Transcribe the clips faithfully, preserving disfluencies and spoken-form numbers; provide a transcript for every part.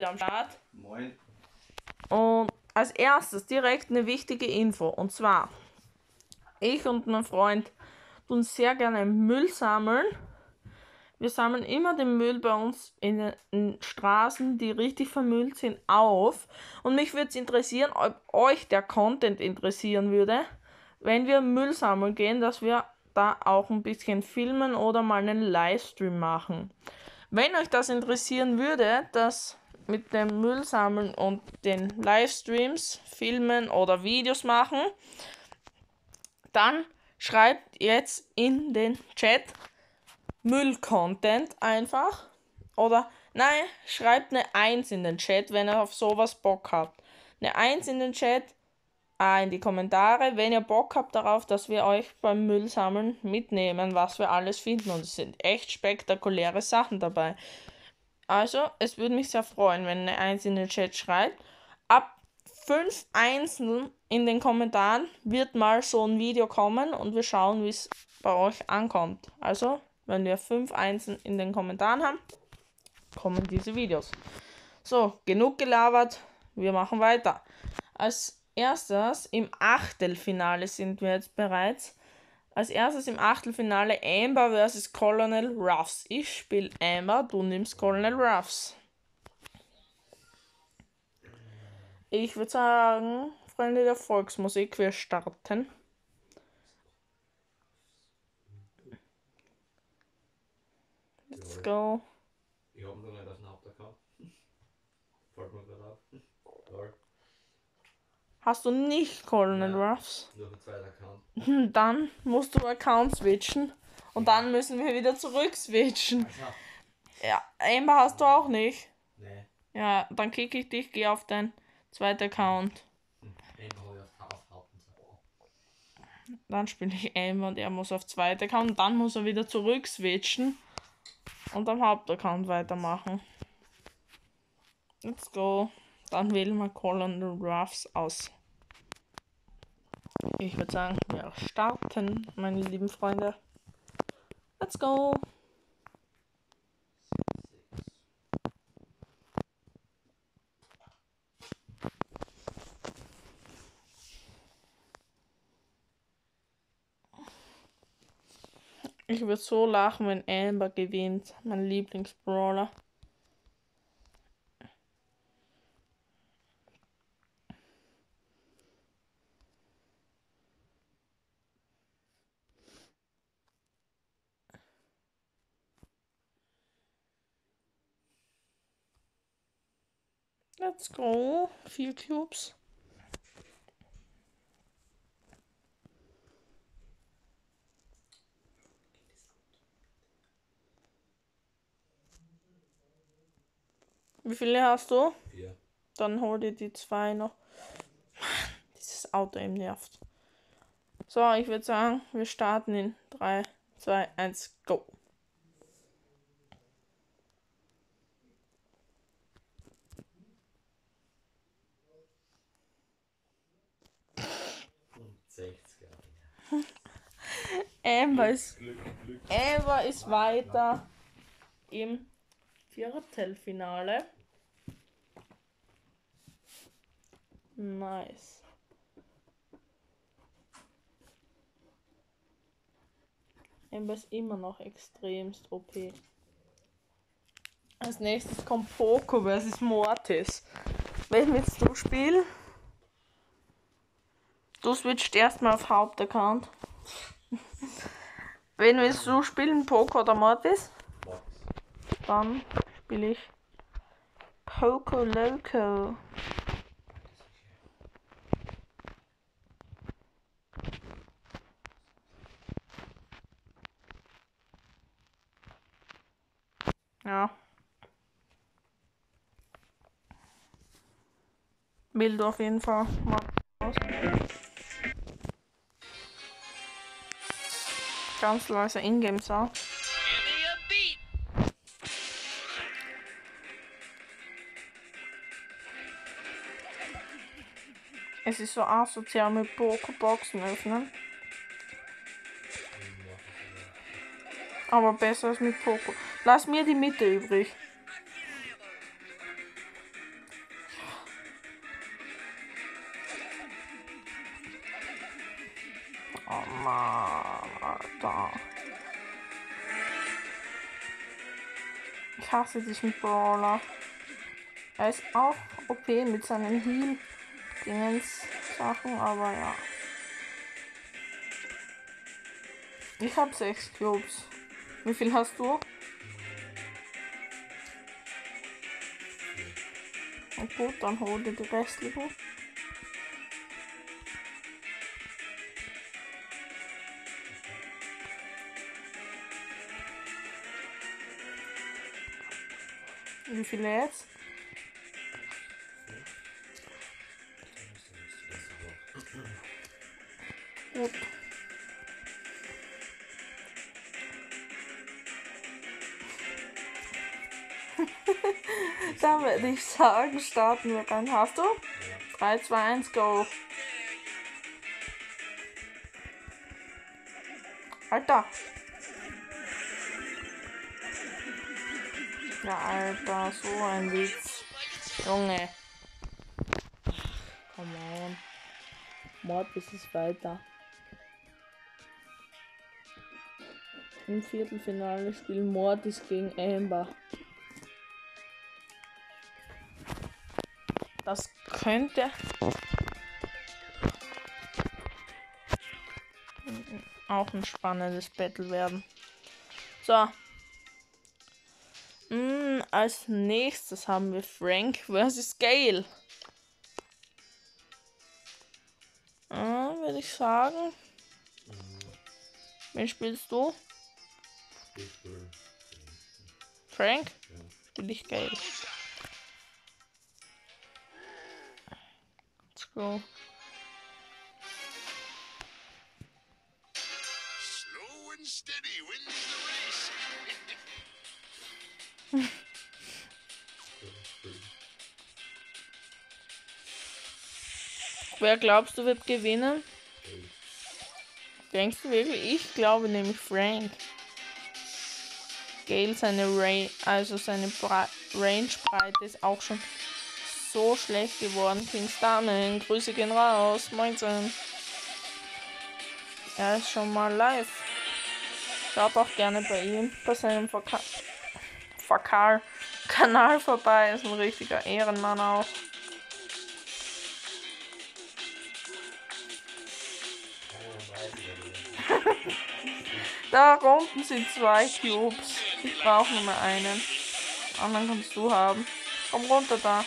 am Start. Moin. Und als erstes direkt eine wichtige Info. Und zwar, ich und mein Freund tun sehr gerne Müll sammeln. Wir sammeln immer den Müll bei uns in den Straßen, die richtig vermüllt sind, auf. Und mich würde es interessieren, ob euch der Content interessieren würde, wenn wir Müll sammeln gehen, dass wir da auch ein bisschen filmen oder mal einen Livestream machen. Wenn euch das interessieren würde, dass mit dem Müll sammeln und den Livestreams filmen oder Videos machen, dann schreibt jetzt in den Chat Müll-Content einfach. Oder nein, schreibt eine eins in den Chat, wenn ihr auf sowas Bock habt. Eine eins in den Chat, ah, in die Kommentare, wenn ihr Bock habt darauf, dass wir euch beim Müllsammeln mitnehmen, was wir alles finden. Und es sind echt spektakuläre Sachen dabei. Also, es würde mich sehr freuen, wenn eine eins in den Chat schreibt. Ab fünf Einsen in den Kommentaren wird mal so ein Video kommen und wir schauen, wie es bei euch ankommt. Also, wenn wir fünf Einsen in den Kommentaren haben, kommen diese Videos. So, genug gelabert, wir machen weiter. Als erstes im Achtelfinale sind wir jetzt bereits. Als erstes im Achtelfinale Amber versus Colonel Ruffs. Ich spiele Amber, du nimmst Colonel Ruffs. Ich würde sagen, Freunde der Volksmusik, wir starten. Let's go. Ich habe noch nicht auf den Hauptaccount. Fällt mir gerade auf. Lol. Hast du nicht Colonel Ja. Ruffs? Nur auf den zweiten Account. Dann musst du Account switchen. Und dann müssen wir wieder zurück switchen. Also, Ja, Amber hast du auch nicht. nee. Ja, dann kicke ich dich, geh auf deinen zweiten Account. Hm. Einmal habe ich auf, auf Haupten. Dann spiele ich Amber und er muss auf zweiten Account. Und dann muss er wieder zurück switchen. Und am Hauptaccount weitermachen. Let's go. Dann wählen wir Colonel Ruffs aus. Ich würde sagen, wir starten, meine lieben Freunde. Let's go. Ich würde so lachen, wenn Amber gewinnt. Mein Lieblingsbrawler. Let's go. Vier Cubes. Wie viele hast du? Vier. Dann hol dir die zwei noch. Dieses Auto eben nervt. So, ich würde sagen, wir starten in drei, zwei, eins, go. sechziger. Amber ist, Glück, Glück. Amber ist weiter im Viertelfinale. Nice. Amber ist immer noch extremst O P. Als nächstes kommt Poco versus Mortis. Wen willst du spielen? Du switcht erstmal auf Hauptaccount. Wen willst du spielen? Poco oder Mortis? Box. Dann spiele ich Poco Loco. Ja. Bild auf jeden Fall mal aus. Ganz leiser Ingame-Sound. Es ist so asozial mit Poco-Boxen öffnen. Aber besser als mit Poco. Lass mir die Mitte übrig. Oh Mann, Alter. Ich hasse diesen Brawler. Er ist auch O P mit seinen Heal-Dingens-Sachen, aber ja. Ich habe sechs Cubes. Wie viel hast du? Na gut, dann hol dir die restlichen. Wie viele jetzt? Gut. Dann würde ich sagen, starten wir rein. Hast du? drei, zwei, eins, go. Alter. Ja, Alter, so ein Witz. Junge. Come on. Mortis ist weiter. Im Viertelfinale spielen Mortis gegen Amber. Das könnte auch ein spannendes Battle werden. So. Mm, als nächstes haben wir Frank versus Gale. Ah, würde ich sagen. Mhm. Wen spielst du? Ich spiele. Frank? Ja. Will ich Gale. Let's go. Slow and steady wins the race. Wer glaubst du wird gewinnen? Okay. Denkst du wirklich? Ich glaube nämlich Frank. Gale, seine Range, also seine Bra Range-Breite ist auch schon so schlecht geworden. Kingstarman, Grüße gehen raus. Moinsen. Er ist schon mal live. Schaut auch gerne bei ihm, bei seinem Vaka Fakal Kanal vorbei. Ist ein richtiger Ehrenmann auch. Da unten sind zwei Cubes. Ich brauche nur mehr einen. Den anderen kannst du haben. Komm runter da.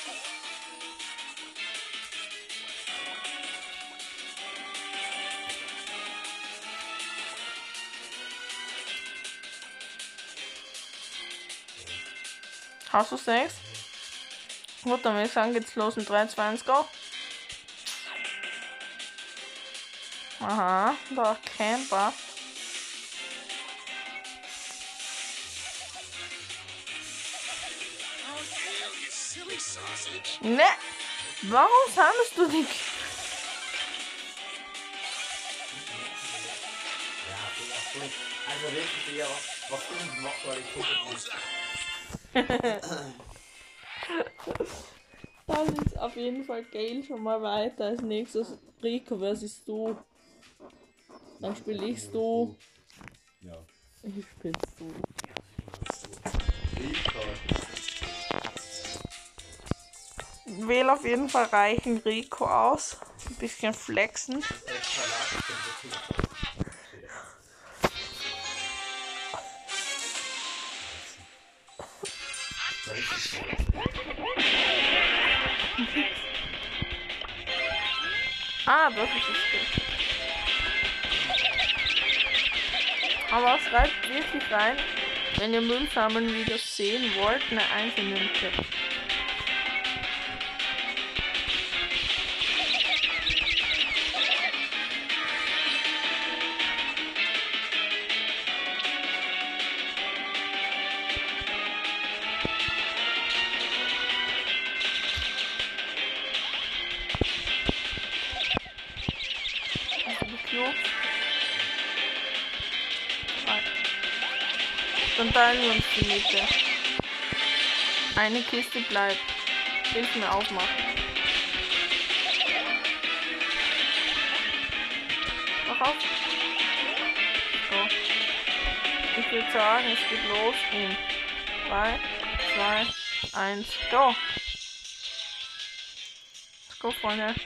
Hast du sechs? Gut, dann würde ich sagen, geht's los in drei, zwei, eins, go. Aha, da Camper. Ne, warum sammelst du dich? Ja, also wirklich, ja, was du nicht machst, weil ich gucke. Da ist auf jeden Fall Gale schon mal weiter. Als nächstes Rico versus du. Dann spiele ich du. Ja. Ich spiel's du. Wähle auf jeden Fall reichen Rico aus. Ein bisschen flexen. Ah, das ist es. Aber schreibt wirklich rein, wenn ihr Müllsammeln-Videos sehen wollt, eine eins in den Chat. Dann teilen wir uns die Mitte. Eine Kiste bleibt. Hilf mir aufmachen. Mach auf. So. Ich würde sagen, es geht los in drei, zwei, eins, go. Let's go, Freunde.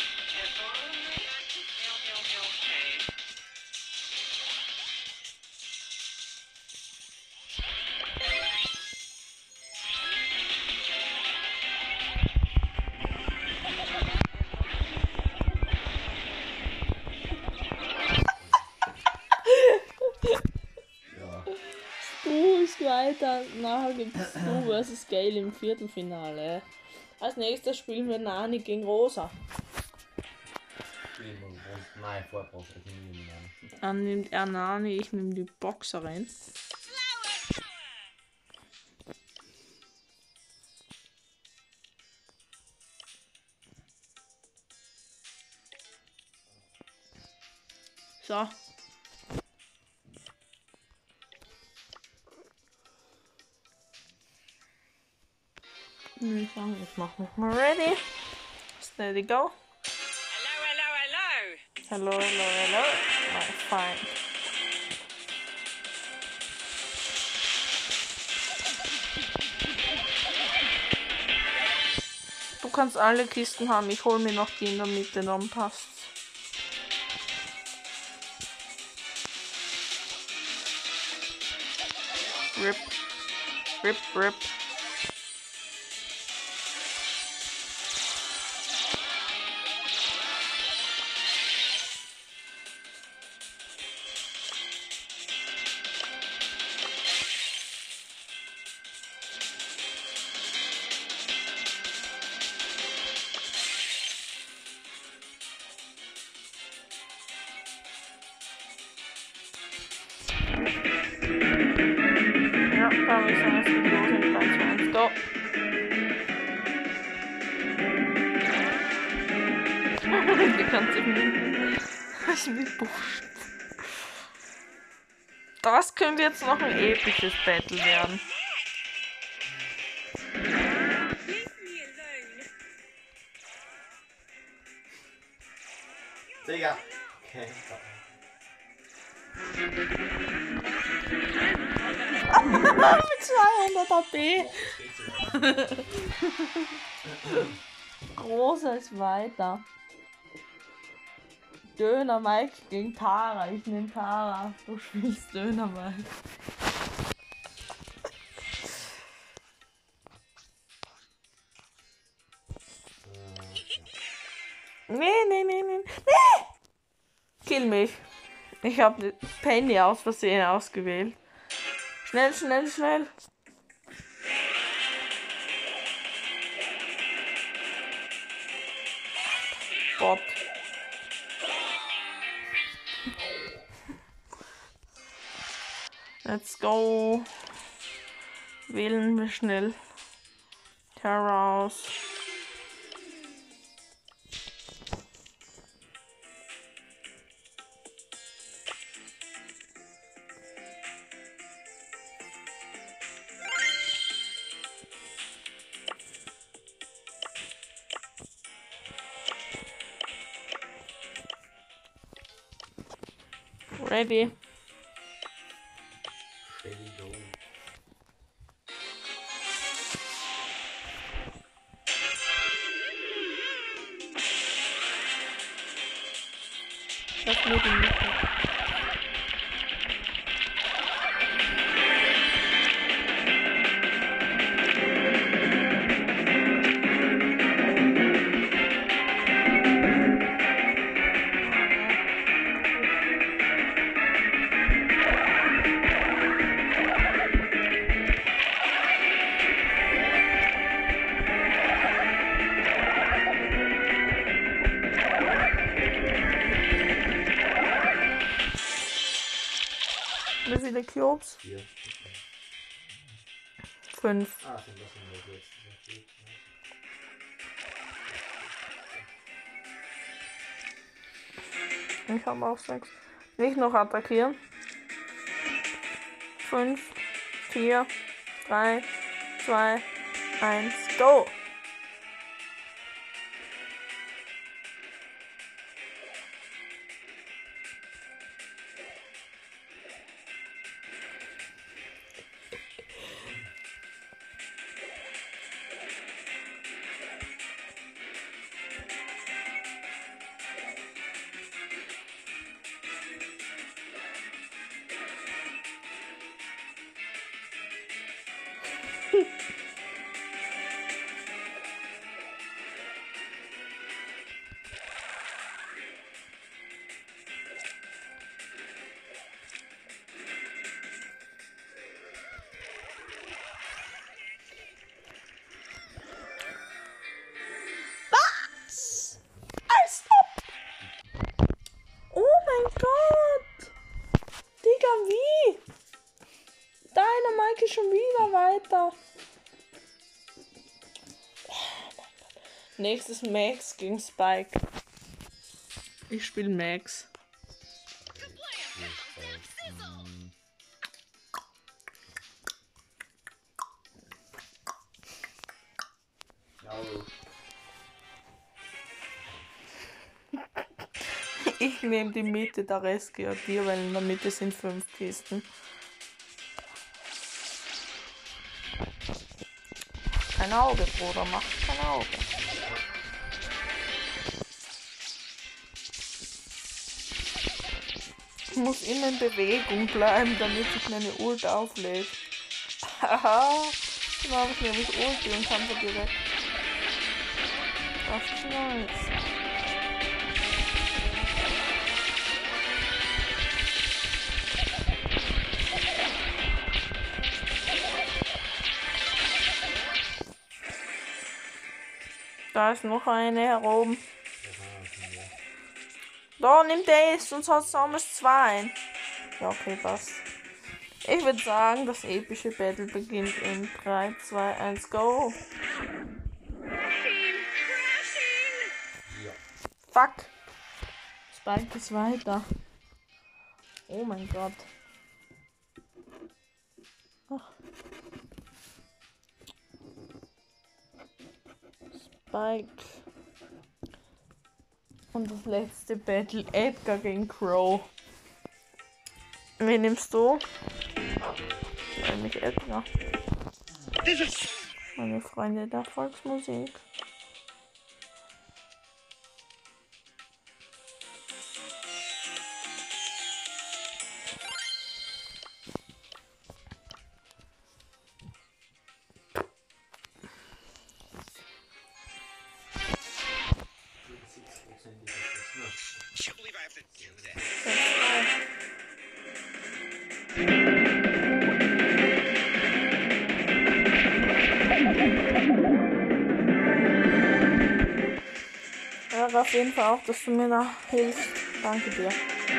Ja. Du ist weiter. Nachher gibt es du versus Gale im Viertelfinale. Als nächstes spielen wir Nani gegen Rosa. Spielen und, und nein, Vorbau, ich nehme ihn an. Dann nimmt er Nani, ich nehme die Boxerin. So. Ich sagen, ich mach mich mal ready. Steady go. Hello, hello, hello. Hello, hello, hello. My fine. Du kannst alle Kisten haben. Ich hol mir noch die in der Mitte, dann passt's. Rip. Rip, rip. Ja, da würde ich sagen, es geht los in drei, zwei, eins, go. Die ganze Mühe. Das ist mir wurscht. Das können wir jetzt noch ein episches Battle werden. Leave me alone. Digga! Okay. Mit zweihundert A P. Großer ist weiter. Döner Mike gegen Tara. Ich nehme Tara. Du spielst Döner Mike. Nee, nee, nee, nee. Nee! Kill mich. Ich habe Penny aus Versehen ausgewählt. Schnell, schnell, schnell. Bot. Let's go. Wählen wir schnell. Terra aus. Ready. Steady go. Das wird die Mitte. Wie viele Cubes? Vier. Fünf. Ah, sind das nur jetzt. Ich habe auch sechs. Nicht noch attackieren. Fünf, vier, drei, zwei, eins, go! Nächstes Max gegen Spike. Ich spiele Max. Ich nehme die Mitte, der Rest gehört dir, weil in der Mitte sind fünf Kisten. Kein Auge, Bruder, mach kein Auge. Ich muss immer in Bewegung bleiben, damit ich meine Ult auflädt. Haha, dann habe ich nämlich Ulti und kann sie direkt. Das ist nice. Da ist noch eine heroben. Da, nimm das, sonst hast du damals zwei. Ja, okay, passt. Ich würde sagen, das epische Battle beginnt in drei, zwei, eins, go. Ja. Fuck. Spike ist weiter. Oh mein Gott. Ach. Spike. Und das letzte Battle, Edgar gegen Crow. Wen nimmst du? Nämlich Edgar. Meine Freunde der Volksmusik. Can't believe I have to do that. Ja, auf jeden Fall auch, dass du mir da hilfst. Danke dir.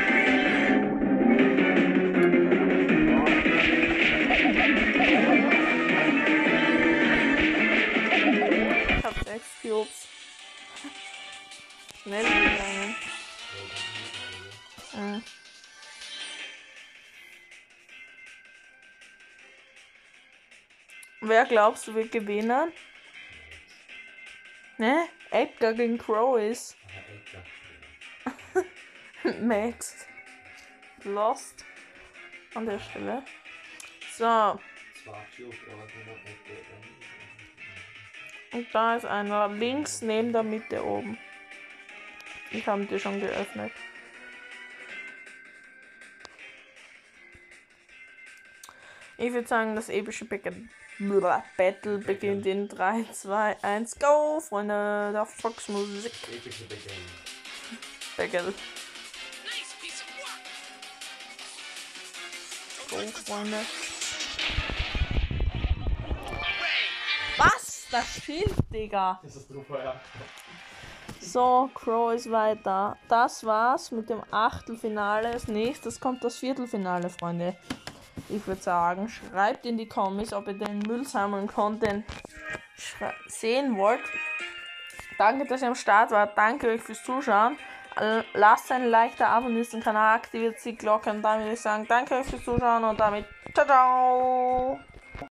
Ich hab sechs Cubes. Schnell gegangen. Äh. Wer glaubst du wird gewinnen? Ne? Edgar gegen Crow ist. Max. Lost. An der Stelle. So. Und da ist einer links neben der Mitte oben. Ich habe die schon geöffnet. Ich würde sagen, das epische Battle beginnt in drei, zwei, eins, go! Freunde der Fox-Musik. Epische Battle. Battle. Nice piece of work. Go, Freunde. Way. Was? Das Schild, Digga. Das ist Druckfeuer. So, Crow ist weiter. Das war's mit dem Achtelfinale. Als nächstes kommt das Viertelfinale, Freunde. Ich würde sagen, schreibt in die Kommis, ob ihr den Müll sammeln Content sehen wollt. Danke, dass ihr am Start wart. Danke euch fürs Zuschauen. Lasst ein Like da, abonniert den Kanal, aktiviert die Glocke und dann würde ich sagen, danke euch fürs Zuschauen und damit ciao, ciao.